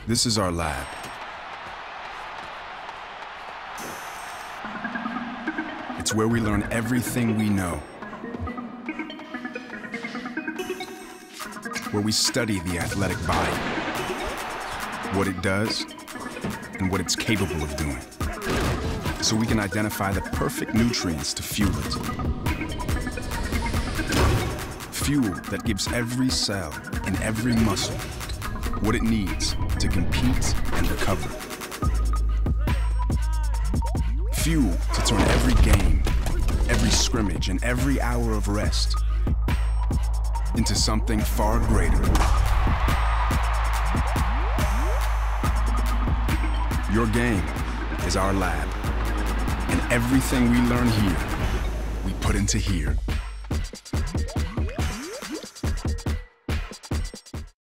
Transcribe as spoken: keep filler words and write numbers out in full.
This is our lab. It's where we learn everything we know. Where we study the athletic body, what it does, and what it's capable of doing, so we can identify the perfect nutrients to fuel it. Fuel that gives every cell and every muscle what it needs to compete and recover. Fuel to turn every game, every scrimmage, and every hour of rest into something far greater. Your game is our lab, and everything we learn here, we put into here.